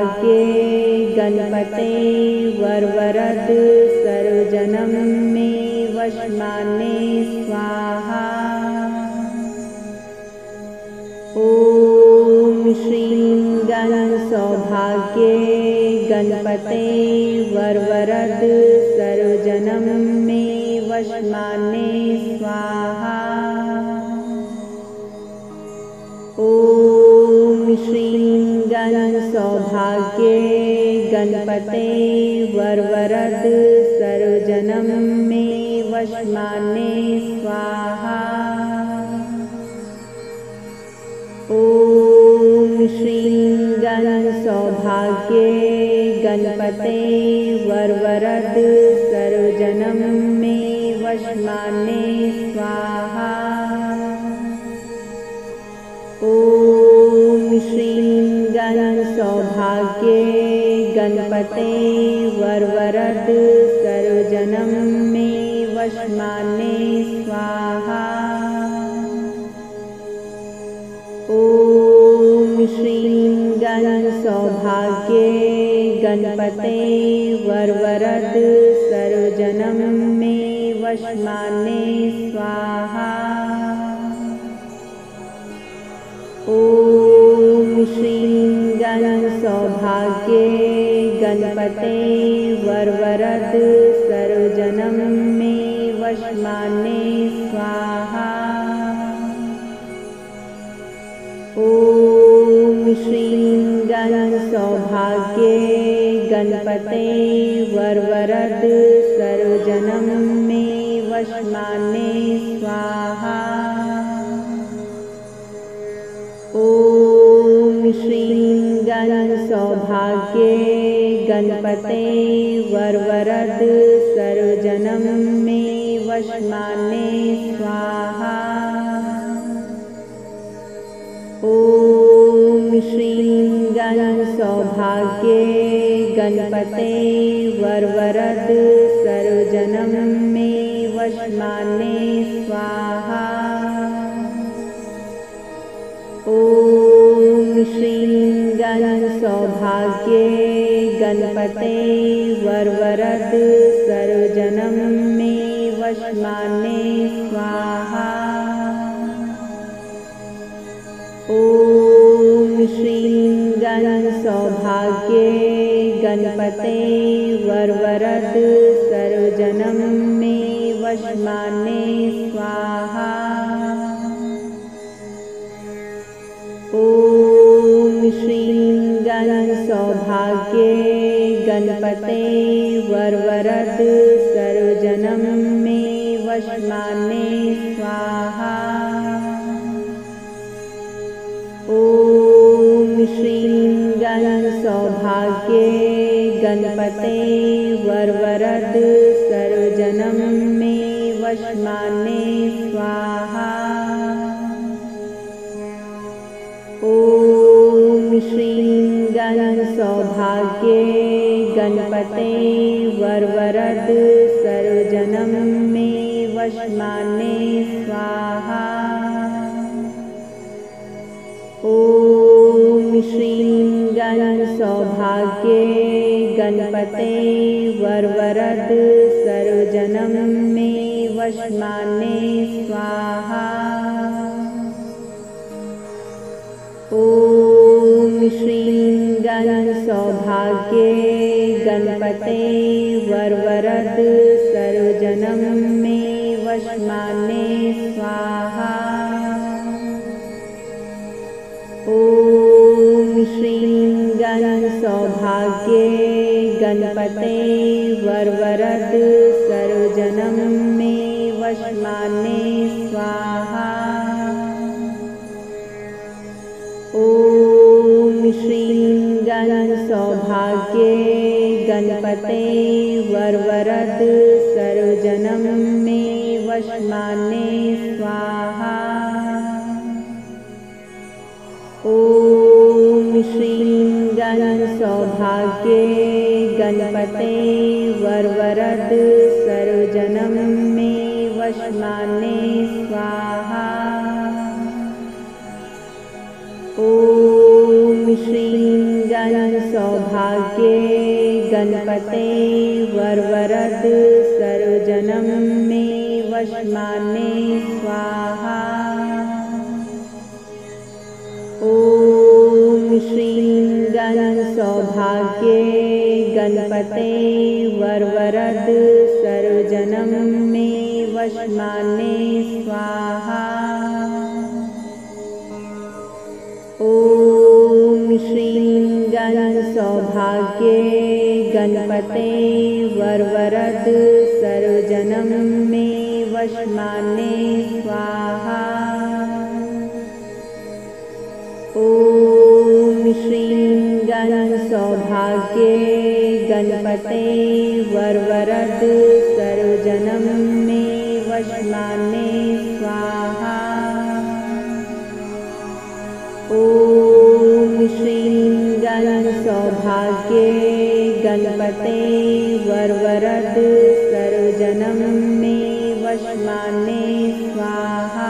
सौभाग्ये गणपते वरवरद सर्वजनम मे वशमाने स्वाहा। ओम श्रीं गण सौभाग्ये गणपते वरवरद सर्वजनम मे वशमाने स्वाहा। ओम श्रीं गण सौभाग्ये गणपते वरवरद सर्वजनम मे वशमाने स्वाहा। ओम श्रीं गण सौभाग्ये गणपते वरवरद सर्वजनम मे वशमाने स्वाहा। ओम श्रीं गण सौभाग्ये गणपते वरवरद सर्वजनम मे वशमाने स्वाहा। ओम श्रीं गण सौभाग्ये गणपते वरवरद सर्वजनम मे वशमाने स्वाहा। ओम श्रीं गण सौभाग्ये गणपते वरवरद सर्वजनम मे वशमाने स्वाहा। ओम श्रीं गण सौभाग्ये गणपते वरवरद सर्वजनम मे वशमाने स्वाहा। ओम श्रीं गण सौभाग्ये गणपते वरवरद सर्वजनम मे वशमाने स्वाहा। ओम श्रीं गण सौभाग्ये गणपते वरवरद सर्वजनम मे वशमाने स्वाहा। ओम श्रीं गण सौभाग्ये गणपते वरवरद सर्वजनम मे वशमाने स्वाहा। ओम श्रीं गण सौभाग्ये गणपते वरवरद सर्वजनम मे वशमाने स्वाहा। ओम श्रीं गण सौभाग्ये गणपते वरवरद सर्वजनम मे वशमाने स्वाहा। ओम श्रीं गण सौभाग्ये गणपते वरवरद सर्वजनम मे वशमाने स्वाहा। ओम श्रीं गण सौभाग्ये गणपते वरवरद सर्वजनम मे वशमाने स्वाहा। ओम श्रीं गण सौभाग्ये गणपते वरवरद सर्वजनम मे वशमाने स्वाहा। ओम श्रीं गण सौभाग्ये गणपते वरवरद सर्वजनम मे वशमाने स्वाहा। ओम श्रीं गण सौभाग्ये गणपते वरवरद सर्वजनम मे वशमाने स्वाहा। ओम श्रीं गण सौभाग्ये गणपते वरवरद सर्वजनम मे वशमाने स्वाहा। ओम श्रीं गण सौभाग्ये गणपते वरवरद सर्वजनम मे वशमाने स्वाहा। ओम श्रीं गण सौभाग्ये गणपते वरवरद सर्वजनम में वशमाने स्वाहा। ओम श्रीं गण सौभाग्ये गणपते वरवरद सर्वजनम में वशमाने स्वाहा। ओम श्रीं गण सौभाग्ये गणपते वरवरद सर्वजनम में वशमाने स्वाहा। ओम श्रीं गण सौभाग्ये गणपते वरवरद सर्वजनम में वशमाने स्वाहा। ओम श्रीं गण सौभाग्ये गणपते वरवरद सर्वजनम में वशमाने स्वाहा।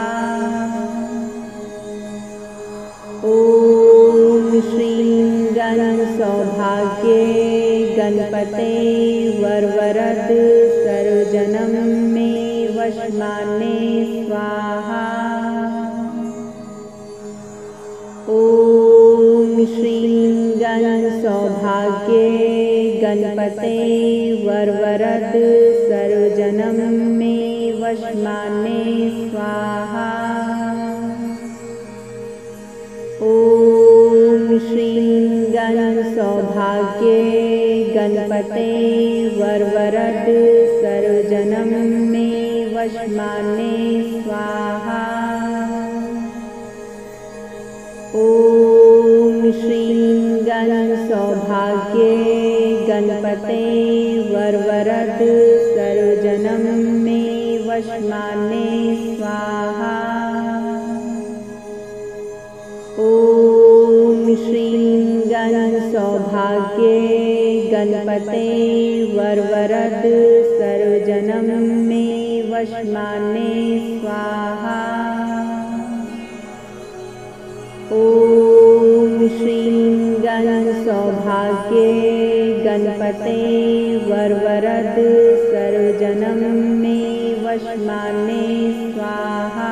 ओम श्रीं गण सौभाग्ये गणपते वरवरद सर्वजनम में वशमाने स्वाहा। ओम श्रीं गण सौभाग्ये गणपते वरवरद सर्वजनम में वशमाने स्वाहा। ओम श्रीं गण सौभाग्ये गणपते वरवरद सर्वजनम में वशमाने स्वाहा। ओम श्रीं गण सौभाग्ये गणपते वरवरद सर्वजनम में वशमाने स्वाहा। ओम श्रीं गण सौभाग्ये गणपते वरवरद सर्वजनम में वशमाने स्वाहा। ओम श्रीं गण सौभाग्ये गणपते वरवरद सर्वजनम में वशमाने स्वाहा।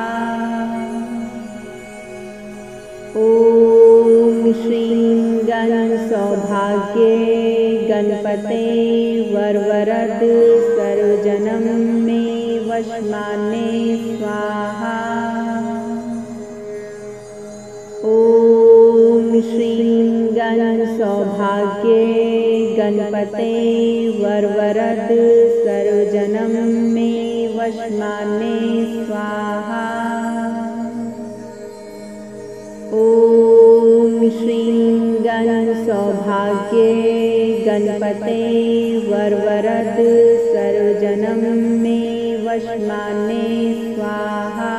ओम श्रीं गण सौभाग्ये गणपते वरवरद सर्वजनम में वशमाने स्वाहा। ओम श्रीं गण सौभाग्ये गणपते वरवरद सर्वजनम में वशमाने स्वाहा। ओम श्रीं गण सौभाग्ये गणपते वरवरद सर्वजनम में वशमाने स्वाहा।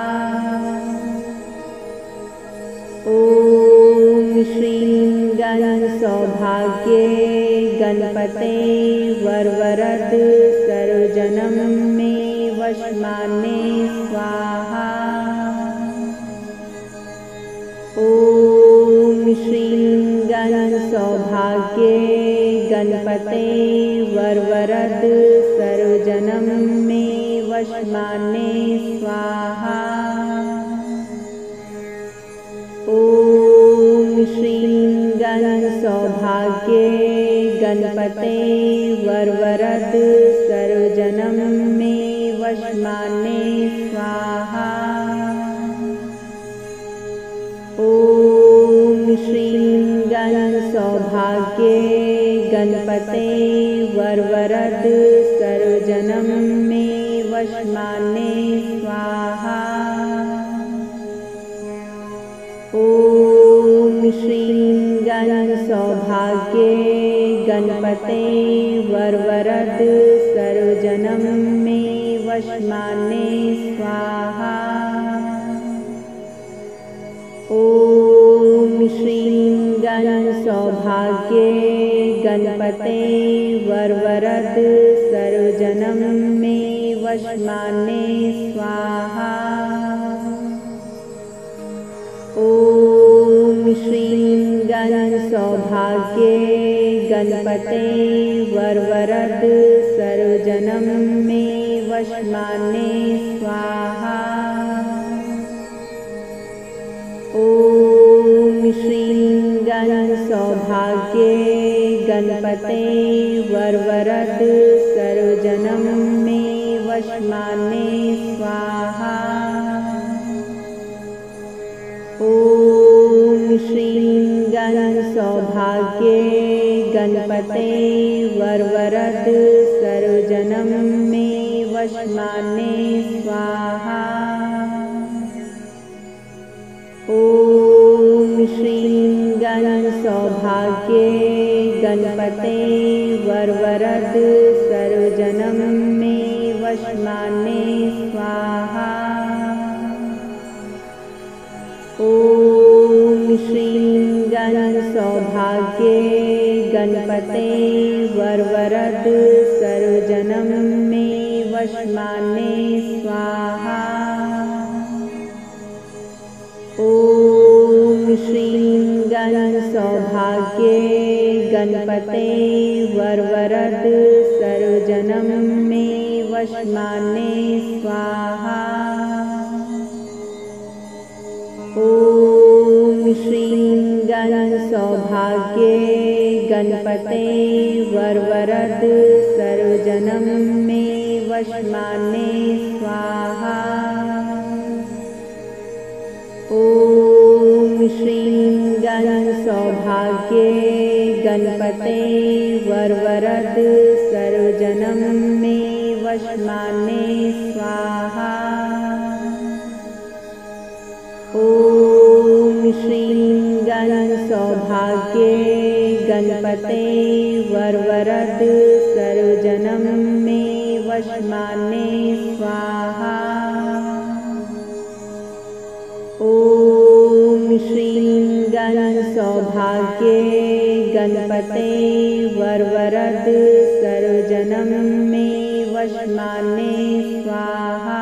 ओम श्रीं गण सौभाग्ये गणपते वरवरद सर्वजनम में वशमाने स्वाहा। ओम श्रीं गण सौभाग्ये गणपते वरवरद सर्वजनम में वशमाने स्वाहा। ओम श्रीं गण सौभाग्ये गणपते वरवरद सर्वजनम में वशमाने स्वाहा। ओम श्रीं गण सौभाग्ये गणपते वरवरद सर्वजनम में वशमाने स्वाहा। ओम श्रीं गण सौभाग्ये गणपते वरवरद सर्वजनम में वशमाने स्वाहा। ओम श्रीं गण सौभाग्ये गणपते वरवरद सर्वजनम में वशमाने स्वाहा। ओम श्रीं गण सौभाग्ये गणपते वरवरद सर्वजनम मे वशमाने स्वाहा। ॐ श्रीं गण सौभाग्ये गणपते वरवरद सर्वजनम मे वशमाने स्वाहा। ॐ श्रीं गण सौभाग्ये गणपते वरवरद सर्वजनम मे वशमाने स्वाहा। ॐ श्रीं गण सौभाग्ये गणपते वरवरद सर्वजनम मे वशमाने स्वाहा। ॐ श्रीं गण सौभाग्ये गणपते वरवरद सर्वजनम मे वशमाने स्वाहा। ॐ श्रीं गण सौभाग्ये गणपते वरवरद सर्वजनम मे वशमाने स्वाहा। ॐ श्रीं गण सौभाग्ये गणपते वरवरद सर्वजनम मे वशमाने स्वाहा। ॐ श्रीं गण सौभाग्ये गणपते वरवरद सर्वजनम मे वशमाने स्वाहा। ॐ श्रीं गण सौभाग्ये गणपते वरवरद सर्वजनम मे वशमाने स्वाहा। ॐ श्रीं गण सौभाग्ये गणपते वरवरद सर्वजनम मे वशमाने स्वाहा।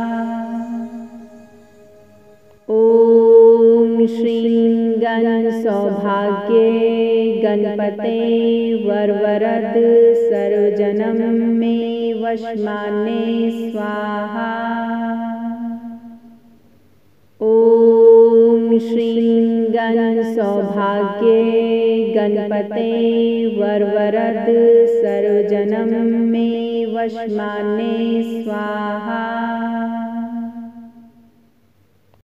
ॐ श्रीं गण सौभाग्ये गणपते वरवरद सर्वजनम मे वशमाने स्वाहा। ॐ श्रीं गण सौभाग्ये गणपते वरवरद सर्वजनम मे वशमाने स्वाहा।